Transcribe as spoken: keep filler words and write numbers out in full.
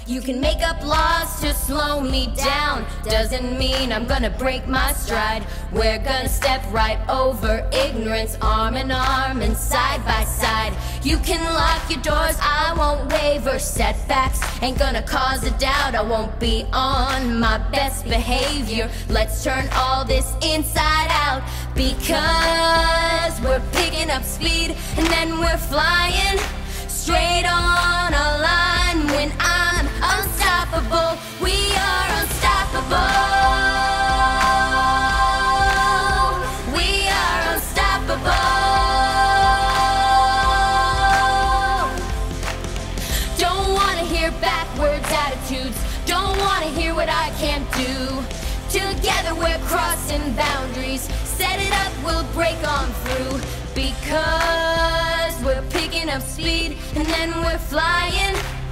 You can make up laws to slow me down, doesn't mean I'm gonna break my stride. We're gonna step right over ignorance, arm in arm and side by side. You can lock your doors, I won't waver. Setbacks ain't gonna cause a doubt. I won't be on my best behavior. Let's turn all this inside out, because we're picking up speed and then we're flying straight on a line. When I'm unstoppable, we are unstoppable. We are unstoppable. Don't wanna hear backwards attitudes, don't wanna hear what I can't do. Together we're crossing boundaries, set it up, we'll break on through. Because we're picking up speed and then we're flying